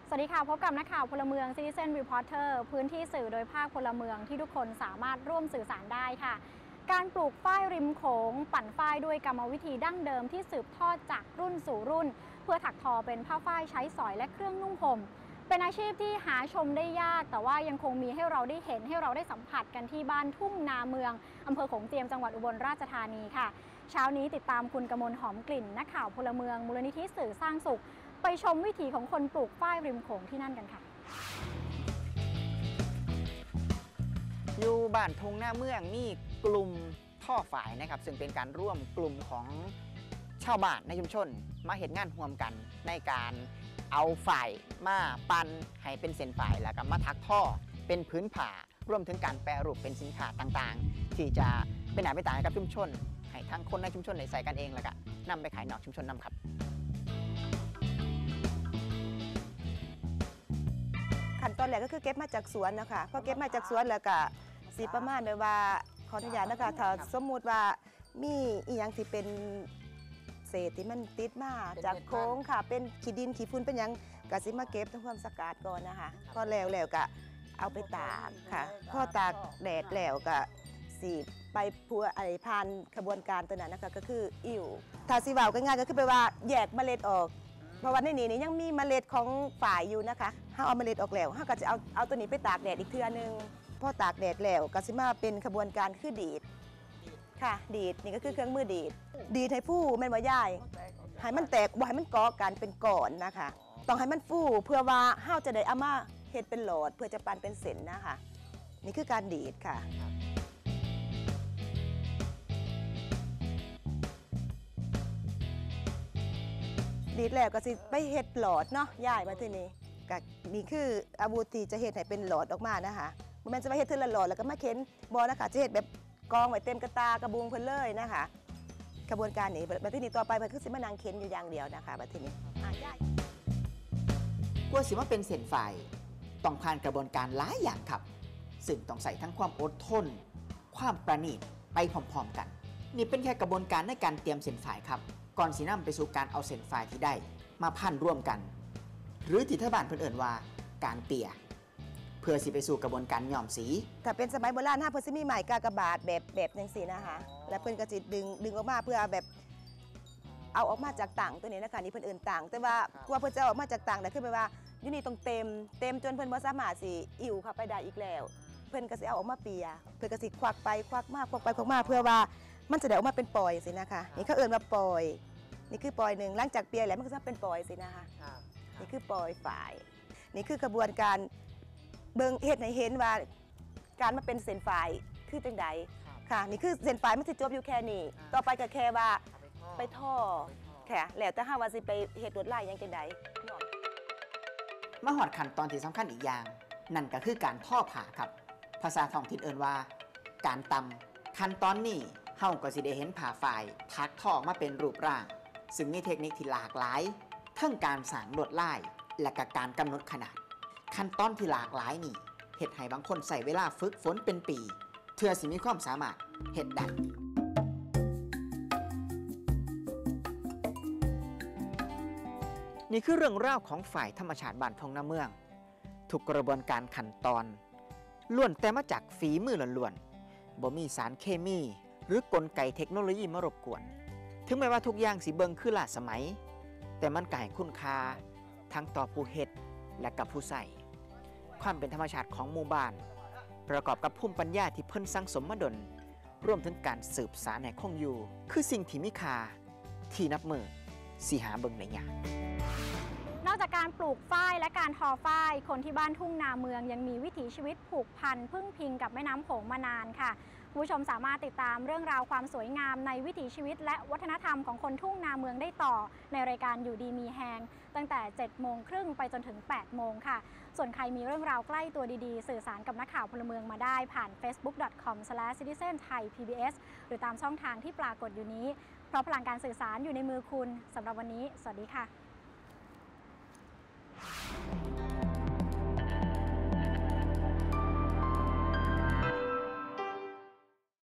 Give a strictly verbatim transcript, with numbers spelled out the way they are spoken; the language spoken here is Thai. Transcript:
สวัสดีค่ะพบกับนักข่าวพลเมือง Citizen Reporter พื้นที่สื่อโดยภาคพลเมืองที่ทุกคนสามารถร่วมสื่อสารได้ค่ะการปลูกฝ้ายริมโขงปั่นฝ้ายด้วยกรรมวิธีดั้งเดิมที่สืบทอดจากรุ่นสู่รุ่นเพื่อถักทอเป็นผ้าฝ้ายใช้สอยและเครื่องนุ่งห่มเป็นอาชีพที่หาชมได้ยากแต่ว่ายังคงมีให้เราได้เห็นให้เราได้สัมผัสกันที่บ้านทุ่งนาเมืองอำเภอโขงเจียมจังหวัดอุบลราชธานีค่ะเช้านี้ติดตามคุณกมลหอมกลิ่นนักข่าวพลเมืองมูลนิธิสื่อสร้างสุขไปชมวิถีของคนปลูกฝ้ายริมโขงที่นั่นกันค่ะอยู่บ้านทงหน้าเมืองมีกลุ่มท่อฝ่ายนะครับซึ่งเป็นการร่วมกลุ่มของชาวบ้านในชุมชนมาเห็นงานร่วมกันในการเอาฝ่ายมาปั่นให้เป็นเส้นฝ่ายแล้วก็มาทักท่อเป็นพื้นผ่ารวมถึงการแปรรูปเป็นสินค้าต่างๆที่จะเป็นหน้าเป็นตาให้กับชุมชนให้ทั้งคนในชุมชนในใส่กันเองแล้วก็นำไปขายนอกชุมชนนำครับขั้นตอนแรกก็คือเก็บมาจากสวนนะคะพอเก็บมาจากสวนแล้วก็สีประมาณแบบว่าขออนุญาตนะคะถ้าสมมุติว่ามีอีหยังที่เป็นเศษที่มันติดมาจากโค้งค่ะเป็นขี้ดินขี้ฝุ่นเป็นยังก็สิมาเก็บทำความสะอาดก่อนนะคะพอแล้วแล้วก็เอาไปตากค่ะพอตากแดดแล้วก็สีไปพัวอะไรผ่านขบวนการตัวนั้นนะคะก็คืออิ่วถ้าสีวาวง่ายๆก็คือไปว่าแยกเมล็ดออกเพราะว่าในนี้นี่ยังมีเมล็ดของฝ่ายอยู่นะคะถ้าเอาเมล็ดออกแล้วถ้าก็จะเอาเอาตัวนี้ไปตากแดดอีกเทื่อนึงพอตากแดดแล้วก็สิมาเป็นขบวนการคือดีดค่ะดีดนี่ก็คือเครื่องมือดีดดีดให้ฟูแม่นว่าย่ายให้มันแตกบ่ให้มันเกาะกันเป็นก้อนนะคะต้องให้มันฟูเพื่อว่าเฮาจะได้เอามาเฮ็ดเป็นหลอดเพื่อจะปั่นเป็นเส้นนะคะนี่คือการดีดค่ะดีดแล้วก็สิไปเฮ็ดหลอดเนาะย่ายมาทีนี้ก็นี่คืออาวุธที่จะเฮ็ดให้เป็นหลอดออกมานะคะบ่แม่นจะมาเฮ็ดทีละหลอดแล้วก็มาเข็นบ่นะคะจะเฮ็ดแบบกองไว้เต็มกระตากระบุงเพิ่นเลยนะคะกระบวนการนี้บัดนี้ต่อไปเพิ่นคือสิมานั่งเข็นอยู่อย่างเดียวนะคะบัดนี้อ่ะย่ายกว่าสิมาเป็นเส้นฝ่ายต้องผ่านกระบวนการหลายอย่างครับซึ่งต้องใส่ทั้งความอดทนความประณีตไปพร้อมๆกันนี่เป็นแค่กระบวนการในการเตรียมเส้นฝ่ายครับก่อนสินำไปสู่การเอาเส้นฝ่ายที่ได้มาพันร่วมกันหรือที่ทางบ้านเพิ่นเอิ้นว่าการเปียเพื่อสิไปสู่กระบวนการย้อมสีถ้าเป็นสมัยโบราณถ้าเพิ่นสิมีไม้กากบาทแบบแบบจังซี่นะคะแล้วเพิ่นก็สิดึงดึงออกมาเพื่อแบบเอาออกมาจากต่างตัวนี้นะคะนี่เพิ่นเอิ้นต่างแต่ว่ากว่าเพิ่นจะออกมาจากต่างได้คือแปลว่าอยู่นี่ต้องเต็มเต็มจนเพิ่นบ่สามารถสิอิ่วเข้าไปได้อีกแล้วเพิ่นก็สิเอาออกมาเปียเพิ่นก็สิควักไปควักมาควักไปควักมาเพื่อว่ามันจะได้ออกมาเป็นปอยสินะคะนี่เขาเอิ้นว่าปอยนี่คือปอยหนึ่งหลังจากเปียแล้วมันก็จะเป็นปอยสินะคะนี่คือปอยฝ่ายนี่คือกระบวนการเบิ่งเฮ็ดให้เห็นว่าการมาเป็นเส้นฝ่ายคือจังใดค่ะนี่คือเส้นฝ่ายมันสิจบอยู่แค่นี้ต่อไปก็แค่ว่าไปท่อแค่แล้วแต่หาว่าสิไปเฮ็ดลวดลายยังจังใดมาหอดขั้นตอนที่สำคัญอีกอย่างนั่นก็คือการท่อผ้าครับภาษาท้องถิ่นเอิ้นว่าการตำขั้นตอนนี้เฮาก็สิได้เห็นผ้าฝ่ายทักท่อออกมาเป็นรูปร่างซึ่งมีเทคนิคที่หลากหลายทั้งการสร้างลวดลายและก็การกำหนดขนาดขั้นตอนที่หลากหลายนี่เฮ็ดให้บางคนใส่เวลาฝึกฝนเป็นปีเพื่อสิมีความสามารถเฮ็ดได้นี่คือเรื่องราวของฝ่ายธรรมชาติบ้านทงหน้าเมืองทุกกระบวนการขั้นตอนล้วนแต่มาจากฝีมือล้วนๆบ่มีสารเคมีหรือกลไกเทคโนโลยีมารบกวนถึงแม้ว่าทุกอย่างสิเบิ่งคือล้าสมัยแต่มันก็ให้คุณค่าทั้งต่อผู้เฮ็ดและกับผู้ใส่ความเป็นธรรมชาติของหมู่บ้านประกอบกับภูมิปัญญาที่เพิ่นสั่งสมมาดลรวมถึงการสืบสานให้คงอยู่คือสิ่งที่มีค่าที่นับมือสิหาเบิ่งได้ยากนอกจากการปลูกฝ้ายและการทอฝ้ายคนที่บ้านทุ่งนาเมืองยังมีวิถีชีวิตผูกพันพึ่งพิงกับแม่น้ำโขงมานานค่ะผู้ชมสามารถติดตามเรื่องราวความสวยงามในวิถีชีวิตและวัฒนธรรมของคนทุ่งนาเมืองได้ต่อในรายการอยู่ดีมีแฮงตั้งแต่เจ็ดโมงครึ่งไปจนถึงแปดโมงค่ะส่วนใครมีเรื่องราวใกล้ตัวดีๆสื่อสารกับนักข่าวพลเมืองมาได้ผ่าน เฟซบุ๊ก ดอท คอม สแลช ซิติเซน ไทย พี บี เอส หรือตามช่องทางที่ปรากฏอยู่นี้เพราะพลังการสื่อสารอยู่ในมือคุณสำหรับวันนี้สวัสดีค่ะ